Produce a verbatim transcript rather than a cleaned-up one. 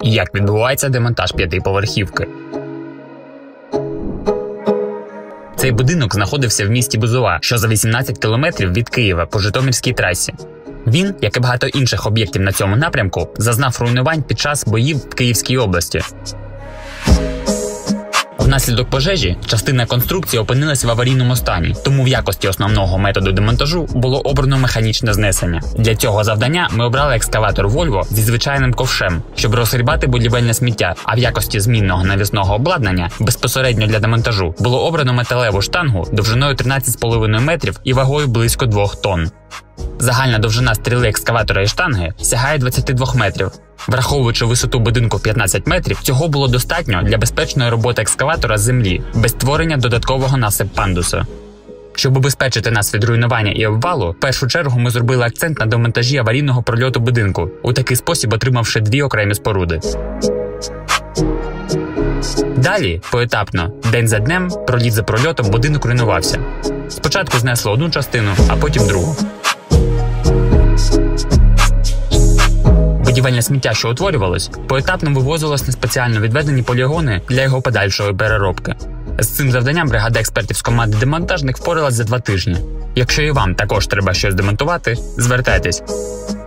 Як відбувається демонтаж п'ятиповерхівки? Цей будинок знаходився в місті Бузова, що за вісімнадцять кілометрів від Києва по Житомирській трасі. Він, як і багато інших об'єктів на цьому напрямку, зазнав руйнувань під час боїв в Київській області. Внаслідок пожежі частина конструкції опинилась в аварійному стані, тому в якості основного методу демонтажу було обрано механічне знесення. Для цього завдання ми обрали екскаватор Volvo зі звичайним ковшем, щоб розгрібати будівельне сміття, а в якості змінного навісного обладнання безпосередньо для демонтажу було обрано металеву штангу довжиною тринадцять з половиною метрів і вагою близько двох тонн. Загальна довжина стріли екскаватора і штанги сягає двадцяти двох метрів. Враховуючи висоту будинку в п'ятнадцять метрів, цього було достатньо для безпечної роботи екскаватора з землі, без створення додаткового насип-пандусу. Щоб убезпечити нас від руйнування і обвалу, в першу чергу ми зробили акцент на демонтажі аварійного прольоту будинку, у такий спосіб отримавши дві окремі споруди. Далі, поетапно, день за днем, проліт за прольотом, будинок руйнувався. Спочатку знесло одну частину, а потім другу. Будівельне сміття, що утворювалось, поетапно вивозилось на спеціально відведені полігони для його подальшої переробки. З цим завданням бригада експертів з команди демонтажник впоралась за два тижні. Якщо і вам також треба щось демонтувати, звертайтесь.